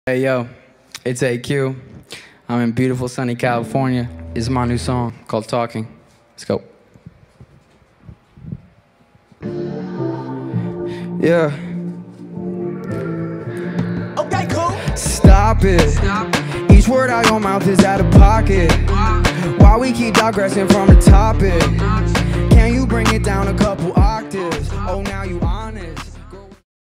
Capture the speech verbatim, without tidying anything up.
Hey yo, it's A Q. I'm in beautiful sunny California. This is my new song called Talking. Let's go. Yeah. Okay, cool. Stop it. Stop. Each word out your mouth is out of pocket. Why we keep digressing from the topic? Can you bring it down a couple octaves? Oh, now you honest.